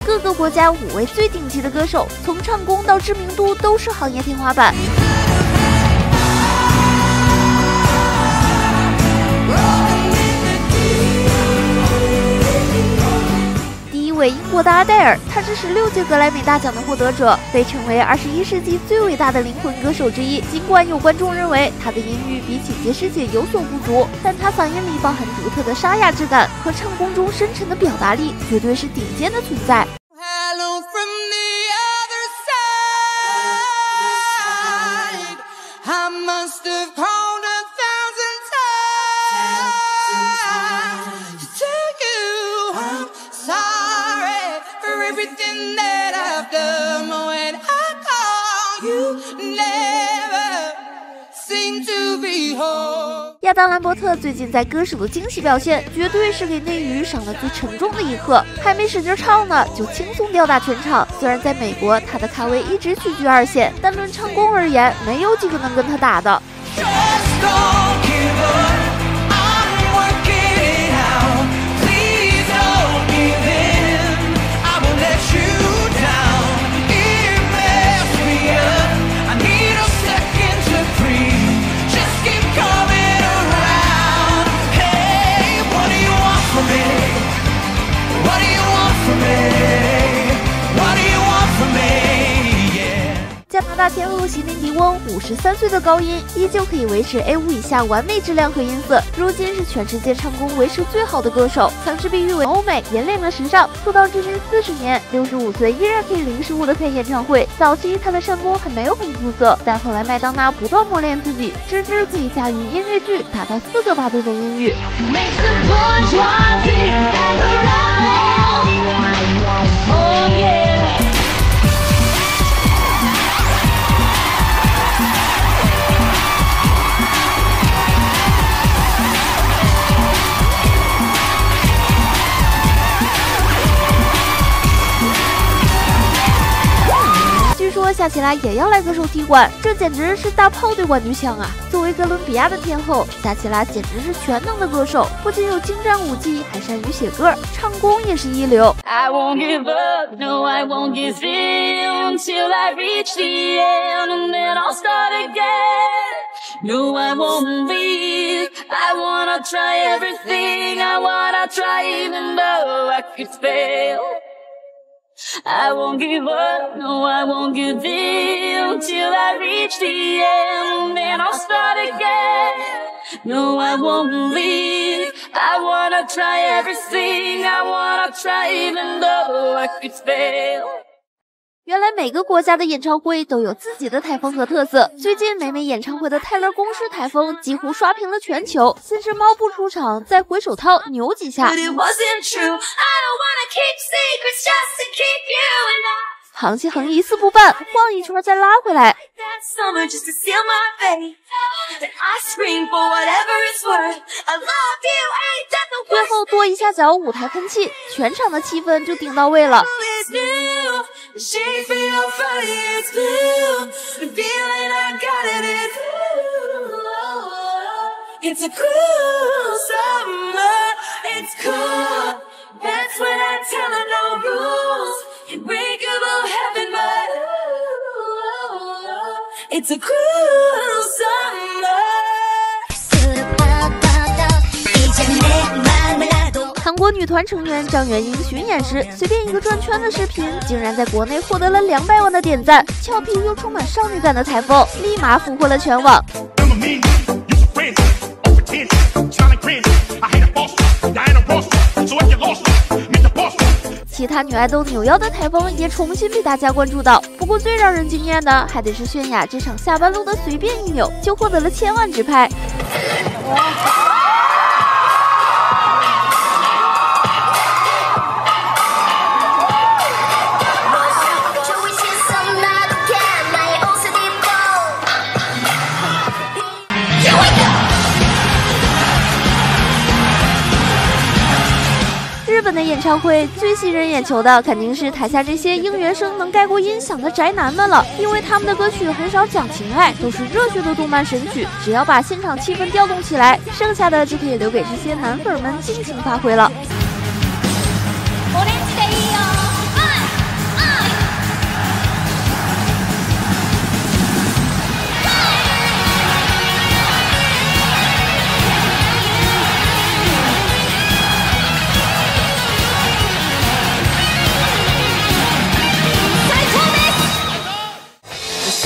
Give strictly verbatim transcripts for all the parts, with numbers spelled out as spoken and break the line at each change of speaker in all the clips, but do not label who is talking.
各个国家五位最顶级的歌手，从唱功到知名度都是行业天花板。英国的阿黛尔，她是十六届格莱美大奖的获得者，被称为二十一世纪最伟大的灵魂歌手之一。尽管有观众认为她的音域比起杰师姐有所不足，但她嗓音里包含独特的沙哑质感和唱功中深沉的表达力，绝对是顶尖的存在。
Everything that I've done when I call you never seem to be whole。
亚当兰伯特最近在歌手的惊喜表现，绝对是给内娱上了最沉重的一课。还没使劲唱呢，就轻松吊打全场。虽然在美国他的咖位一直屈居二线，但论唱功而言，没有几个能跟他打的。加拿大天后席琳迪翁五十三岁的高音依旧可以维持 A 五 以下完美质量和音色，如今是全世界唱功维持最好的歌手，曾是被誉为欧美引领了时尚。出道至今四十年，六十五岁依然可以零失误的开演唱会。早期他的唱功还没有很出色，但后来麦当娜不断磨练自己，直至可以驾驭音乐剧达到四个八度的音域。据说夏奇拉也要来歌手踢馆，这简直是大炮对冠军枪啊！作为哥伦比亚的天后，夏奇拉简直是全能的歌手，不仅有精湛武技，还善于写歌，唱功也是一流。
I won't give up, no, I won't give in till I reach the end, and then I'll start again. No, I won't leave. I wanna try everything. I wanna try even though I could fail. I won't give up, no, I won't give in till I reach the end, then I'll start again. No, I won't leave. I wanna try everything. I wanna try even though I could fail.
原来每个国家的演唱会都有自己的台风和特色。最近美美演唱会的泰勒公式台风几乎刷屏了全球，先是猫步出场，再回手掏扭几下。航气横一四不半，晃一圈再拉回来。最后跺一下脚，舞台喷气，全场的气氛就顶到位了。
It's a cruel summer, it's cool. That's when I tell her no rules. Unbreakable heaven, but it's a cruel summer.
韩国女团成员张元英巡演时，随便一个转圈的视频，竟然在国内获得了两百万的点赞。俏皮又充满少女感的台风，立马俘获了全网。其他女爱豆扭腰的台风也重新被大家关注到。不过最让人惊艳的，还得是泫雅这场下班路的随便一扭，就获得了千万直拍。日本的演唱会最吸人眼球的肯定是台下这些应援声能盖过音响的宅男们了，因为他们的歌曲很少讲情爱，都是热血的动漫神曲，只要把现场气氛调动起来，剩下的就可以留给这些男粉们尽情发挥了。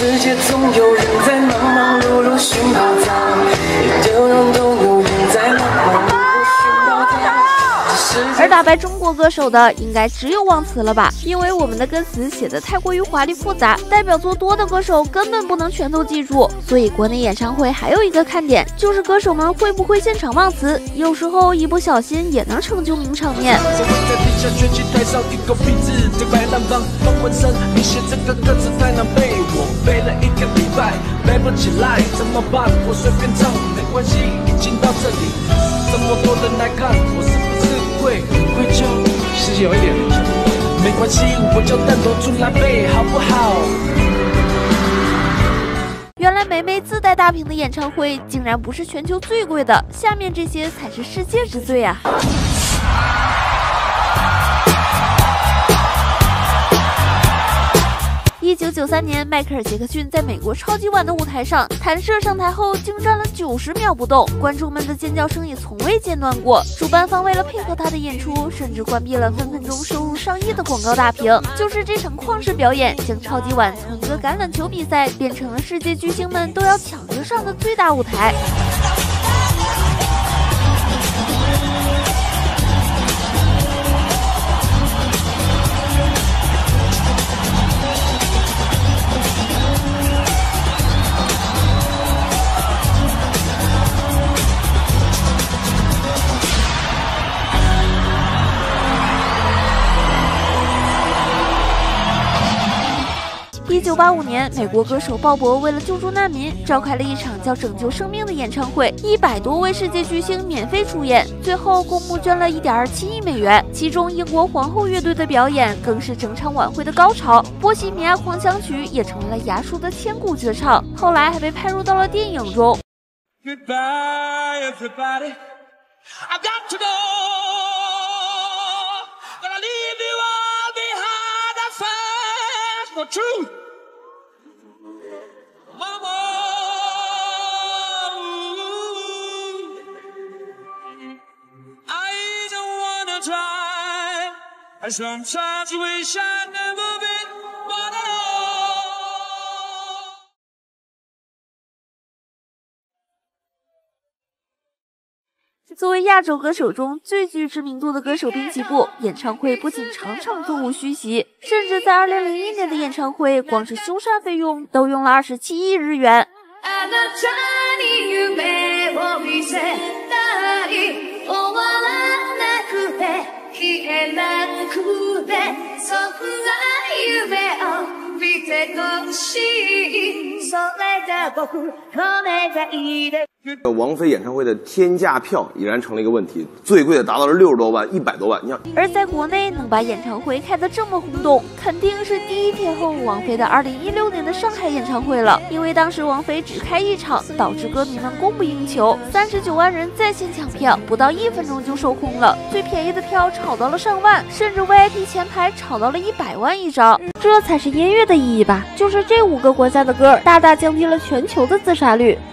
世界总有人在忙忙碌碌寻宝藏，一丢人总有人在忙忙碌碌寻宝藏。
而打败中国歌手的应该只有忘词了吧？因为我们的歌词写得太过于华丽复杂，代表作多的歌手根本不能全都记住。所以国内演唱会还有一个看点，就是歌手们会不会现场忘词，有时候一不小心也能成就名场面。
背不起来怎么办？我随便唱，没关系，已经到这里，这么多人来看，我是不是会愧疚？是有一点，没关系，我就单独出来背，好不好？
原来梅梅自带大屏的演唱会竟然不是全球最贵的，下面这些才是世界之最啊！一九九三年，迈克尔·杰克逊在美国超级碗的舞台上弹射上台后，竟站了九十秒不动，观众们的尖叫声也从未间断过。主办方为了配合他的演出，甚至关闭了分分钟收入上亿的广告大屏。就是这场旷世表演，将超级碗从一个橄榄球比赛变成了世界巨星们都要抢着上的最大舞台。一九八五年，美国歌手鲍勃为了救助难民，召开了一场叫“拯救生命”的演唱会，一百多位世界巨星免费出演，最后共募捐了一点二七亿美元。其中，英国皇后乐队的表演更是整场晚会的高潮，《波西米亚狂想曲》也成为了牙叔的千古绝唱，后来还被拍入到了电影中。
Goodbye, everybody. I've got to go. Gonna leave you all behind. I find the truth. Mama, I don't wanna try. I sometimes wish I'd never been one at all.
作为亚洲歌手中最具知名度的歌手滨崎步，演唱会不仅场场座无虚席，甚至在二零零一年的演唱会，光是修缮费用都用了二十七亿日元。
王菲演唱会的天价票已然成了一个问题，最贵的达到了六十多万、一百多万。你想，
而在国内能把演唱会开得这么轰动，肯定是第一天后王菲的二零一六年的上海演唱会了。因为当时王菲只开一场，导致歌迷们供不应求，三十九万人在线抢票，不到一分钟就售空了。最便宜的票炒到了上万，甚至 V I P 前排炒到了一百万一张。这才是音乐的意义吧？就是这五个国家的歌，大大降低了全球的自杀率。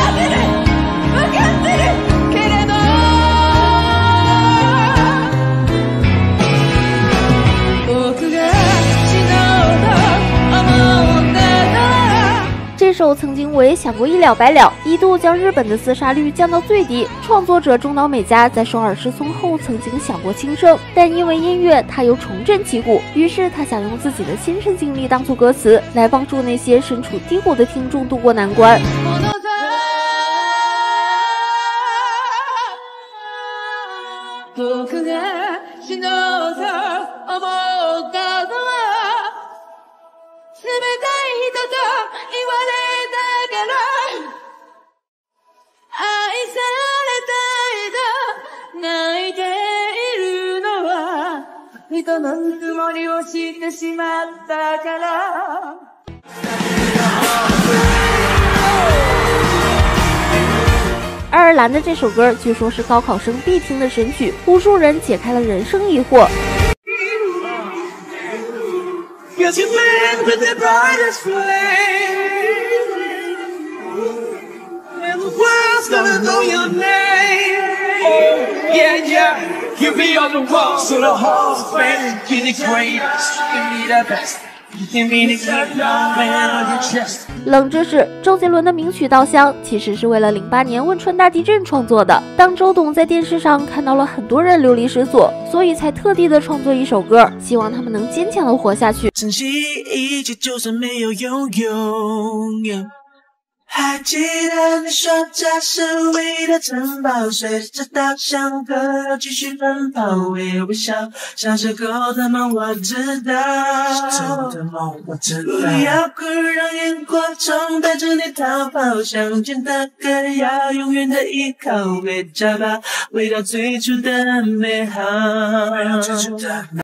这首曾经我也想过一了百了，一度将日本的自杀率降到最低。创作者中岛美嘉在首尔失踪后曾经想过轻生，但因为音乐他又重振旗鼓，于是他想用自己的亲身经历当作歌词，来帮助那些身处低谷的听众度过难关。
人のぬくもりを知ってしまったから
爱尔兰的这首歌据说是高考生必听的神曲，无数人解开了人生疑惑。
You be on the wall, so the whole band, be the greatest, give me the best.
冷知识：周杰伦的名曲《稻香》其实是为了零八年汶川大地震创作的。当周董在电视上看到了很多人流离失所，所以才特地的创作一首歌，希望他们能坚强的活下去。
珍惜一切，就算没有拥有。还记得你说这是唯一的城堡，随着稻香河流继续奔跑，微微笑，像是狗的梦，我知道，是狗的梦，我知道。不要哭，让萤火虫带着你逃跑，乡间的歌要永远的依靠，回家吧，回到最初的美好。